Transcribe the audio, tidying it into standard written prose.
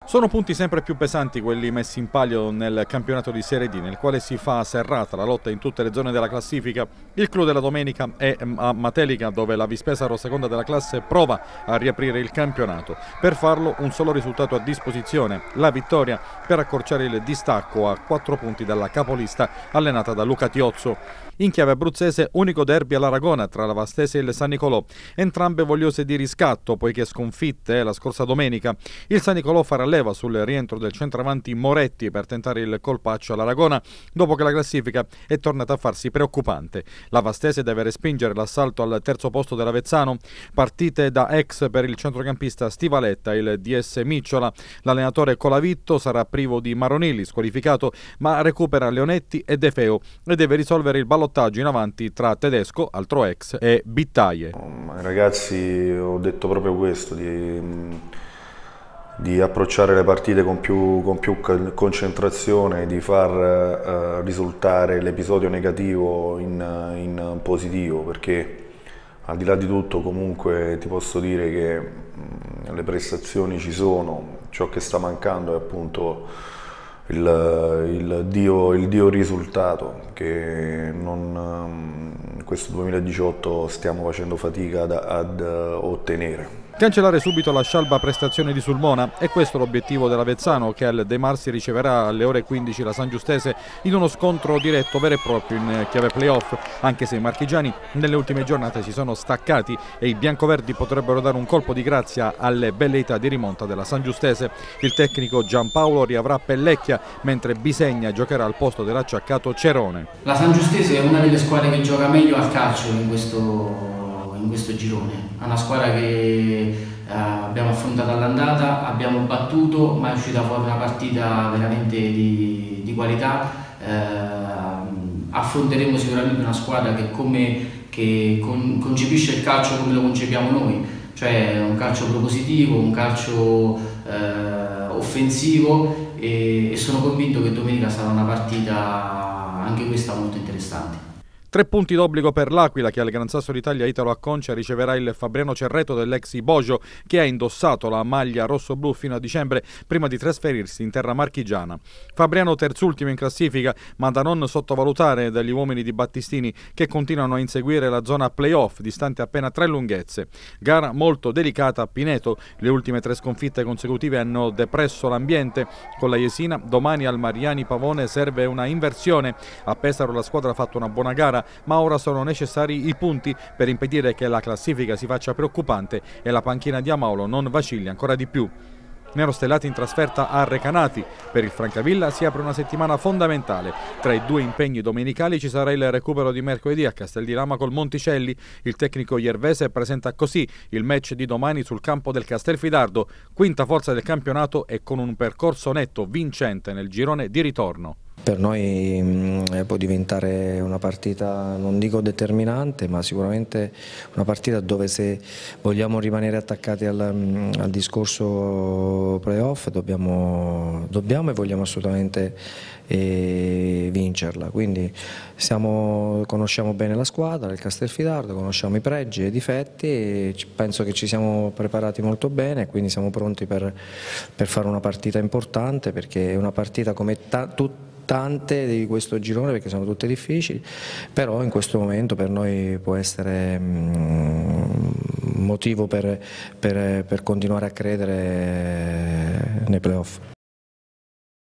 Sono punti sempre più pesanti quelli messi in palio nel campionato di Serie D, nel quale si fa serrata la lotta in tutte le zone della classifica. Il clou della domenica è a Matelica, dove la Vispesaro, seconda della classe, prova a riaprire il campionato. Per farlo un solo risultato a disposizione, la vittoria, per accorciare il distacco a 4 punti dalla capolista allenata da Luca Tiozzo. In chiave abruzzese, unico derby all'Aragona tra la Vastese e il San Nicolò, entrambe vogliose di riscatto poiché sconfitte la scorsa domenica. Il San Nicolò farà leva sul rientro del centravanti Moretti per tentare il colpaccio all'Aragona dopo che la classifica è tornata a farsi preoccupante. La Vastese deve respingere l'assalto al terzo posto dell'Avezzano, partite da ex per il centrocampista Stivaletta, il DS Micciola. L'allenatore Colavitto sarà privo di Maronilli, squalificato, ma recupera Leonetti e De Feo e deve risolvere il ballottaggio in avanti tra Tedesco, altro ex, e Bittaie. Ai ragazzi ho detto proprio questo, di approcciare le partite con più concentrazione, di far risultare l'episodio negativo in positivo, perché al di là di tutto comunque ti posso dire che le prestazioni ci sono, ciò che sta mancando è appunto il dio risultato che in questo 2018 stiamo facendo fatica ad ottenere. Cancellare subito la scialba prestazione di Sulmona, è questo l'obiettivo dell'Avezzano, che al De Marsi riceverà alle ore 15 la San Giustese in uno scontro diretto vero e proprio in chiave playoff, anche se i marchigiani nelle ultime giornate si sono staccati e i biancoverdi potrebbero dare un colpo di grazia alle velleità di rimonta della San Giustese. Il tecnico Giampaolo riavrà Pellecchia, mentre Bisegna giocherà al posto dell'acciaccato Cerone. La San Giustese è una delle squadre che gioca meglio al calcio in questo girone, è una squadra che abbiamo affrontato all'andata, abbiamo battuto, ma è uscita fuori una partita veramente di qualità. Affronteremo sicuramente una squadra che concepisce il calcio come lo concepiamo noi, cioè un calcio propositivo, un calcio offensivo, e sono convinto che domenica sarà una partita anche questa molto interessante. 3 punti d'obbligo per l'Aquila, che al Gran Sasso d'Italia Italo Acconcia riceverà il Fabriano Cerreto dell'ex Ibogio, che ha indossato la maglia rosso-blu fino a dicembre prima di trasferirsi in terra marchigiana. Fabriano terzultimo in classifica, ma da non sottovalutare dagli uomini di Battistini, che continuano a inseguire la zona playoff, distante appena 3 lunghezze. Gara molto delicata a Pineto, le ultime 3 sconfitte consecutive hanno depresso l'ambiente. Con la Jesina domani al Mariani Pavone serve una inversione. A Pesaro la squadra ha fatto una buona gara, ma ora sono necessari i punti per impedire che la classifica si faccia preoccupante e la panchina di Amaulo non vacilli ancora di più. Nerostellati in trasferta a Recanati. Per il Francavilla si apre una settimana fondamentale. Tra i 2 impegni domenicali ci sarà il recupero di mercoledì a Casteldinama col Monticelli. Il tecnico iervese presenta così il match di domani sul campo del Castelfidardo, quinta forza del campionato e con un percorso netto vincente nel girone di ritorno. Per noi può diventare una partita, non dico determinante, ma sicuramente una partita dove, se vogliamo rimanere attaccati al discorso playoff, dobbiamo e vogliamo assolutamente vincerla. Quindi conosciamo bene la squadra, il Castelfidardo, conosciamo i pregi e i difetti, e penso che ci siamo preparati molto bene, quindi siamo pronti per fare una partita importante, perché è una partita come tante di questo girone, perché sono tutte difficili, però in questo momento per noi può essere motivo per continuare a credere nei playoff.